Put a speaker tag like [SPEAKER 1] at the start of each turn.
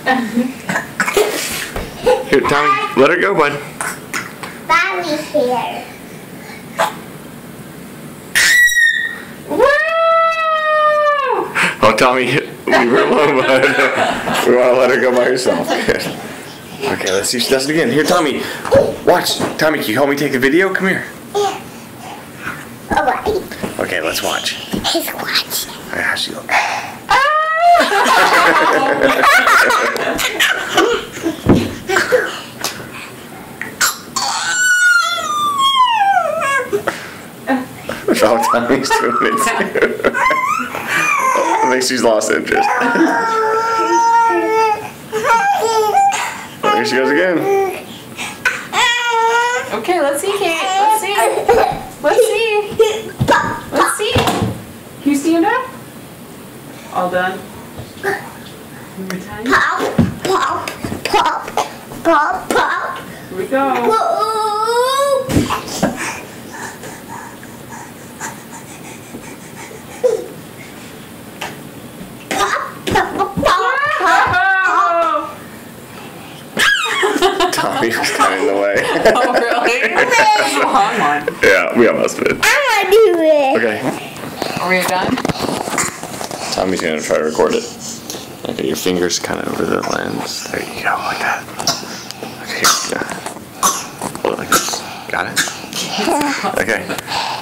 [SPEAKER 1] Here, Tommy, let her go, bud.
[SPEAKER 2] Mommy's here.
[SPEAKER 1] Oh, Tommy, leave her alone, bud. We want to let her go by herself. Okay, let's see if she does it again. Here, Tommy, watch. Tommy, can you help me take the video? Come here.
[SPEAKER 2] Yeah. Alright.
[SPEAKER 1] Okay, let's watch.
[SPEAKER 2] He's watching.
[SPEAKER 1] Alright, how's she look? Oh, Tommy's doing it too. I think she's lost interest. Oh, here she goes again.
[SPEAKER 3] Okay, let's see, Kate. Let's see. Let's see. Let's see. Can you stand up? All done? One more time.
[SPEAKER 2] Pop, pop, pop, pop, pop.
[SPEAKER 3] Here we go.
[SPEAKER 2] Whoop.
[SPEAKER 1] Tommy was kind of in the way.
[SPEAKER 3] Oh, really? Long one.
[SPEAKER 1] Yeah, we almost did.
[SPEAKER 2] I want to do it.
[SPEAKER 1] Okay.
[SPEAKER 3] Are we done?
[SPEAKER 1] Tommy's gonna try to record it. Okay, your fingers kind of over the lens. There you go, like that. Okay, here, yeah. Like this. Got it? Okay.